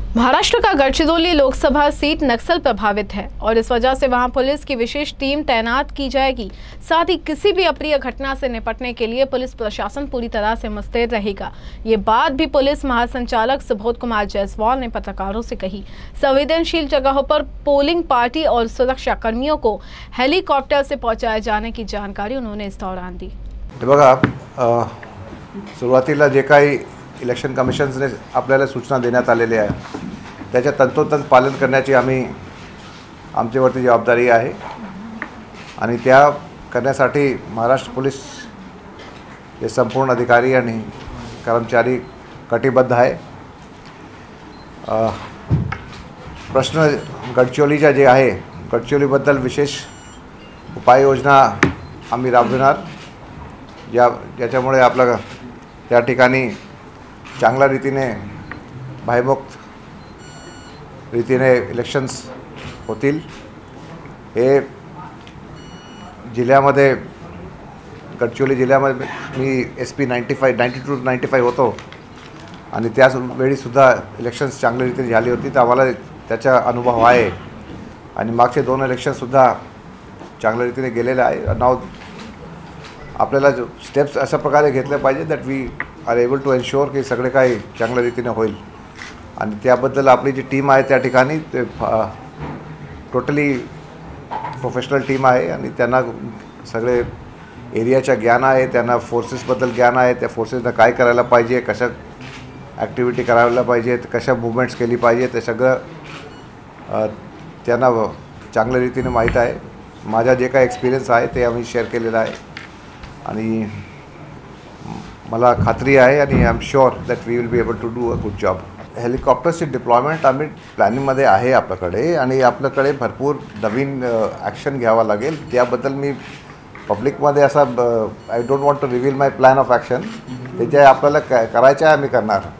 महाराष्ट्र का गढ़चिरौली लोकसभा सीट नक्सल प्रभावित है और इस वजह से वहां पुलिस की विशेष टीम तैनात की जाएगी। साथ ही किसी भी अप्रिय घटना से निपटने के लिए पुलिस प्रशासन पूरी तरह से मुस्तैद रहेगा। ये बात भी पुलिस महासंचालक सुबोध कुमार जायसवाल ने पत्रकारों से कही। संवेदनशील जगहों पर पोलिंग पार्टी और सुरक्षा कर्मियों को हेलीकॉप्टर से पहुंचाए जाने की जानकारी उन्होंने इस दौरान दी। सुरुवातीला जे काही इलेक्शन कमिशन्सने आपल्याला सूचना देण्यात आलेल्या आहे त्याच्या तंतोतंत पालन करण्याची आमच्यावरती जबाबदारी आहे आणि त्या करण्यासाठी महाराष्ट्र पोलीस हे संपूर्ण अधिकारी आणि कर्मचारी कटिबद्ध आहे। प्रश्न गडचिरोलीचा जे आहे, गडचिरोलीबद्दल विशेष उपाययोजना आम्ही राबविणार ज्याच्यामुळे आपलं त्या ठिकाणी चांगल्या रीतीने भयमुक्त रीतीने इलेक्शन्स होतील। हे जिल्ह्यामध्ये गडचिरोली जिल्ह्यामध्ये मी SP 92-95 होतो आणि त्याच वेळीसुद्धा इलेक्शन्स चांगल्या रीतीने झाली होती, तर आम्हाला त्याचा अनुभव आहे आणि मागचे 2 इलेक्शनसुद्धा चांगल्या रीतीने गेलेले आहे। नाव आपल्याला स्टेप्स अशा प्रकारे घेतले पाहिजे that we are able to ensure की सगळे काही चांगल्या रीतीने होईल आणि त्याबद्दल आपली जी टीम आहे त्या ठिकाणी ते टोटली प्रोफेशनल टीम आहे आणि त्यांना सगळे एरियाचं ज्ञान आहे, त्यांना फोर्सेसबद्दल ज्ञान आहे, त्या फोर्सेसना काय करायला पाहिजे, कशा ॲक्टिव्हिटी करायला पाहिजे, कशा मूवमेंट्स केली पाहिजे, ते सगळं त्यांना चांगल्या रीतीने माहीत आहे। माझा जे काही एक्सपिरियन्स आहे ते आम्ही शेअर केलेला आहे आणि मला खात्री आहे आणि I am sure that we will be able to do a good job. हेलिकॉप्टरची डिप्लॉयमेंट आम्ही प्लॅनिंगमध्ये आहे आपल्याकडे आणि आपल्याकडे भरपूर नवीन ॲक्शन घ्यावा लागेल। त्याबद्दल मी पब्लिकमध्ये असा I don't want to reveal my plan of action, ते जे आपल्याला करायचं आहे आम्ही करणार।